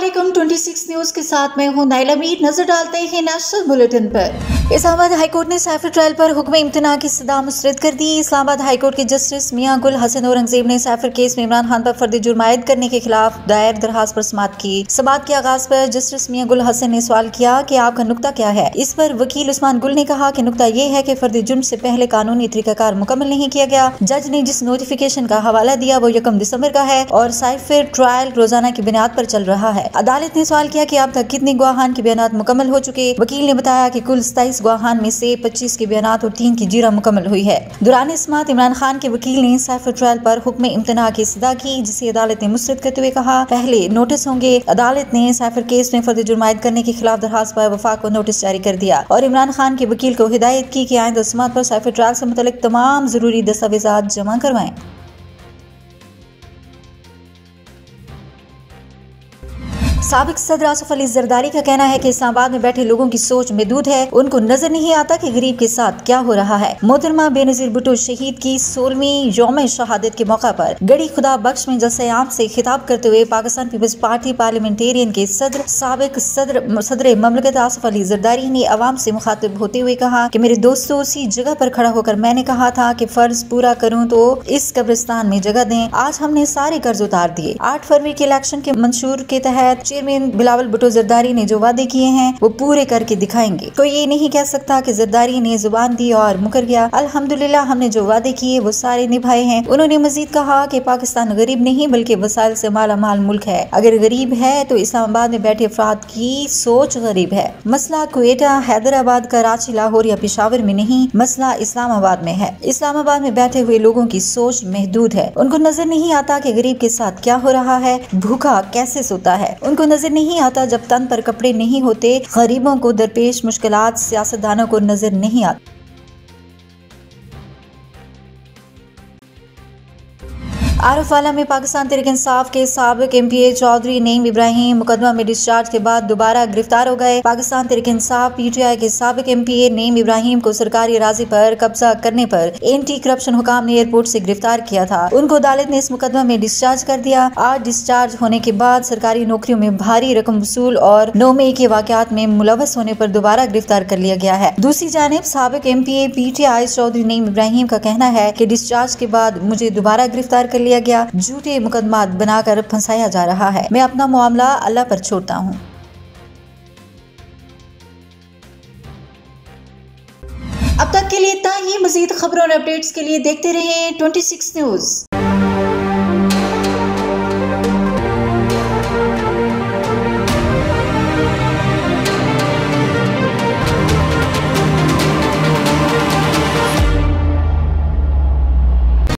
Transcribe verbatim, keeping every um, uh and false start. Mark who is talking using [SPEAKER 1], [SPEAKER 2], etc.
[SPEAKER 1] वालेकुम। छब्बीस न्यूज के साथ मैं हूं नाइला मीर। नजर डालते हैं नेशनल बुलेटिन पर। इस्लामाबाद हाईकोर्ट ने सैफर ट्रायल पर हुक्म इम्तना की सदा मुस्तरद कर दी। इस्लामाबाद हाईकोर्ट के जस्टिस मियां गुल हसन औरंगजेब ने सैफर केस में इमरान खान पर फर्द जुर्म आयद करने के खिलाफ दायर दरखास्त पर समाअत की। समाअत के आगाज पर जस्टिस मियां गुल हसन ने सवाल किया कि आपका नुक्ता क्या है। इस पर वकील उस्मान गुल ने कहा कि नुक्ता यह है कि फर्द जुर्म से पहले कानूनी तरीकाकार मुकम्मल नहीं किया गया। जज ने जिस नोटिफिकेशन का हवाला दिया वो यकम दिसंबर का है और सैफर ट्रायल रोजाना की बुनियाद पर चल रहा है। अदालत ने सवाल किया कि अब तक कितने गवाहान के बयान मुकम्मल हो चुके। वकील ने बताया कि कुल सताईस गवाहान में से पच्चीस के बयान और तीन की जीरा मुकम्मल हुई है। दौरान समाअत इमरान खान के वकील ने सैफर ट्रायल पर हुक्म इम्तना की सदा की, जिसे अदालत ने मुस्तरद करते हुए कहा पहले नोटिस होंगे। अदालत ने सैफर केस में फर्द जुर्म आयद करने के खिलाफ दरखास्त पर वफाक को नोटिस जारी कर दिया और इमरान खान के वकील को हिदायत की कि आइंदा समाअत पर सैफर ट्रायल से मुतल्लिक तमाम जरूरी दस्तावेजात जमा करवाएं। साबिक सदर आसिफ अली जरदारी का कहना है कि इस्लामाबाद में बैठे लोगों की सोच महदूद है। उनको नजर नहीं आता कि गरीब के साथ क्या हो रहा है। मोहतरमा बेनजीर भुट्टो शहीद की सोलहवीं यौम शहादत के मौका पर गड़ी खुदा बख्श में जलसे आम से खिताब करते हुए पाकिस्तान पीपल्स पार्टी पार्लियामेंटेरियन के सदर साबिक सदर सदर ममलकत आसिफ अली जरदारी ने अवाम से मुखातिब होते हुए कहा कि मेरे दोस्तों, उसी जगह पर खड़ा होकर मैंने कहा था कि फर्ज पूरा करूँ तो इस कब्रिस्तान में जगह दें। आज हमने सारे कर्ज उतार दिए। आठ फरवरी के इलेक्शन के मंशूर के तहत चेयरमैन बिलावल भुट्टो जरदारी ने जो वादे किए हैं वो पूरे करके दिखाएंगे। कोई ये नहीं कह सकता कि जरदारी ने जुबान दी और मुकर गया। अल्हम्दुलिल्लाह हमने जो वादे किए वो सारे निभाए हैं। उन्होंने मजीद कहा कि पाकिस्तान गरीब नहीं बल्कि वसाइल से माला माल मुल्क है। अगर गरीब है तो इस्लामाबाद में बैठे अफराद की सोच गरीब है। मसला क्वेटा, हैदराबाद, कराची, लाहौर या पेशावर में नहीं, मसला इस्लामाबाद में है। इस्लामाबाद में बैठे हुए लोगों की सोच महदूद है। उनको नजर नहीं आता कि गरीब के साथ क्या हो रहा है, भूखा कैसे सोता है। उनको नजर नहीं आता जब तन पर कपड़े नहीं होते। गरीबों को दरपेश मुश्किलात सियासतदानों को नजर नहीं आती। आरफवाला में पाकिस्तान तहरीक इंसाफ के साबिक M P A Chaudhry Naeem Ibrahim मुकदमा में डिस्चार्ज के बाद दोबारा गिरफ्तार हो गए। Pakistan Tehreek Insaf P T I के साबिक M P A Naeem Ibrahim को सरकारी अराजी पर कब्जा करने पर एंटी करप्शन हुकाम ने एयरपोर्ट से गिरफ्तार किया था। उनको अदालत ने इस मुकदमा में डिस्चार्ज कर दिया। आज डिस्चार्ज होने के बाद सरकारी नौकरियों में भारी रकम वसूल और नौ मई के वाकयात में मुलवस होने पर दोबारा गिरफ्तार कर लिया गया है। दूसरी जानिब साबिक M P A P T I Chaudhry Naeem Ibrahim का कहना है कि डिस्चार्ज के बाद मुझे दोबारा गिरफ्तार कर लिया गया, झूठे मुकदमात बनाकर फंसाया जा रहा है। मैं अपना मामला अल्लाह पर छोड़ता हूँ। अब तक के लिए इतना ही। मजीद खबरों और अपडेट्स के लिए देखते रहें छब्बीस न्यूज।